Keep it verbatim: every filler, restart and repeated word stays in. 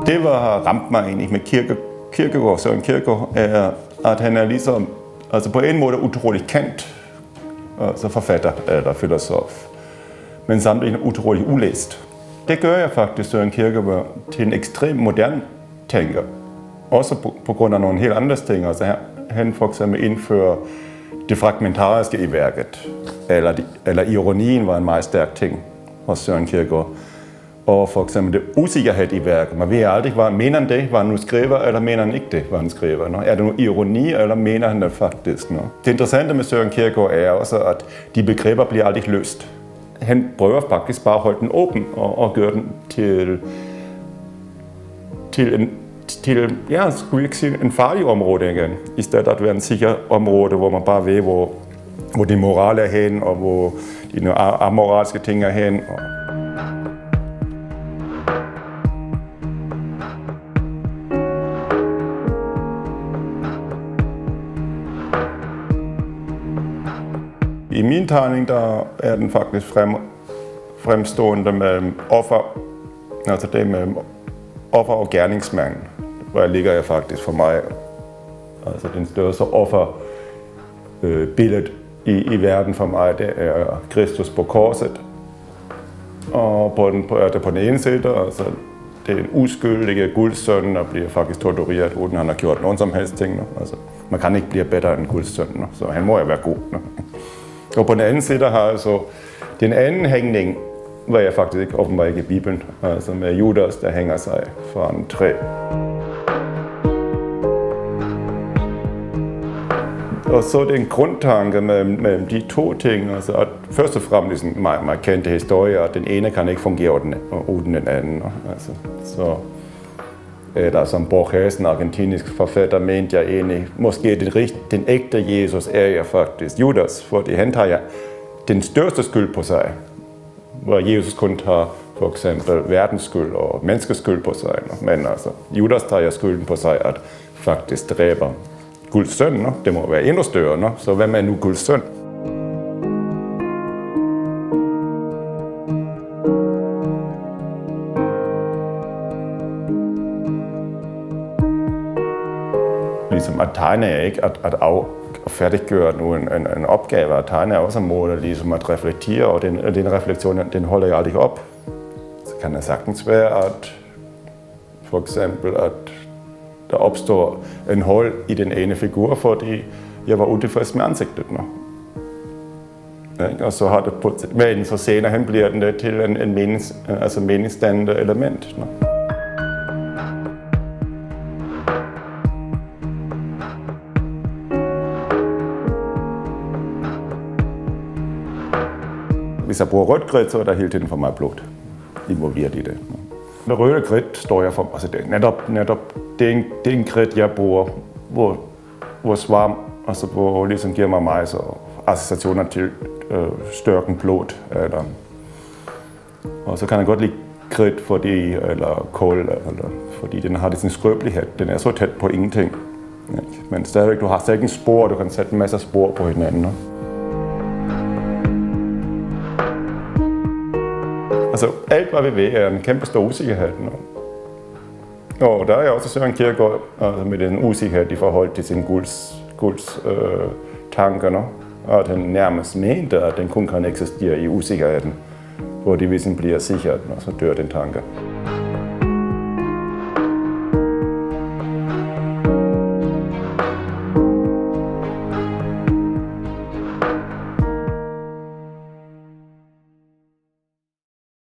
Det, der har ramt mig egentlig med Kirke, Kierkegaard, Søren Kierkegaard, er, at han er ligesom, altså på en måde utroligt kendt, altså forfatter eller filosof, men samtidig utroligt ulæst. Det gør jeg faktisk Søren Kierkegaard til en ekstrem moderne tænker. Også på, på grund af nogle helt andre ting. Altså han for eksempel indfører det fragmentariske i værket, eller, de, eller ironien var en meget stærk ting hos Søren Kierkegaard. Og for eksempel det usikkerhed i værket. Man ved aldrig, hvad mener han det, hvad han nu skriver, eller mener han ikke det, hvad han skriver. No? Er det nu ironi, eller mener han det faktisk? No? Det interessante med Søren Kierkegaard er også, at de begreber bliver aldrig løst. Han prøver faktisk bare at holde den åben og, og gøre den til, til, en, til ja, skulle ikke sige, en farlig område igen, i stedet at være en sikker område, hvor man bare ved, hvor, hvor de morale er hen, og hvor de amoralske ting er hen. Og i min tegning der er den faktisk frem, fremstående mellem offer, altså det med offer og gerningsmand, hvor ligger jeg faktisk for mig. Altså den største offerbillede øh, i, i verden for mig, det er Kristus på korset. Og på den, på, er det på den ene side, altså det er en uskyldig Guds søn, der bliver faktisk tortureret, uden han har gjort nogen som helst ting. Altså, man kan ikke blive bedre end Guds søn, så han må jo være god. Og på den anden side har jeg så den anden hængning, hvor jeg faktisk ikke åbenbart ikke i Bibelen, altså med Judas, der hænger sig fra en træ. Og så er det en grundtanke mellem, mellem de to ting, altså at først og fremmest en meget, meget kendte historie, at den ene kan ikke fungere uden den anden. Altså, så eller som Borges, en argentinsk forfatter, mente jeg egentlig, måske den, rigt, den ægte Jesus er jeg faktisk Judas, fordi han tager den største skyld på sig, hvor Jesus kun tager for eksempel verdens skyld og menneskets skyld på sig. Men altså, Judas tager skylden på sig at faktisk dræber Guds søn. Det må være endnu større, så hvem er nu Guds søn? Ligesom at tegne er ikke at, at, af, at færdiggøre nu en, en, en opgave. At tegne er også en måde ligesom at reflektere, og den, den refleksion den holder jeg aldrig op. Så kan det sagtens være, at for eksempel at der opstår en hul i den ene figur, fordi jeg var utilfreds med ansigtet. No? Og så har det på, men så senere hen bliver den til en, en menings, altså meningsdannende element. No? Hvis jeg bruger rødt kridt, så er der hele tiden for mig blod involveret i det. Det røde kridt står jeg for, altså det er netop, netop det er en, det er en kridt, jeg bruger, hvor, hvor svarm, altså hvor ligesom giver mig mig så associationer til øh, størken blod. Eller, og så kan jeg godt lide kridt, fordi, eller kål, eller, fordi den har det sin skrøbelighed. Den er så tæt på ingenting. Ikke? Men stadigvæk, du har stadig en spor, du kan sætte en masse spor på hinanden. Ikke? Altså, alt hvad vi ved er en kæmpe stor usikkerhed. Og der er også Søren Kierkegaard altså med den usikkerhed i forhold til sin guds, guds øh, tanker. Og at han nærmest mente, at den kun kan eksistere i usikkerheden, hvor det hvis den bliver sikkert, så dør den tanke.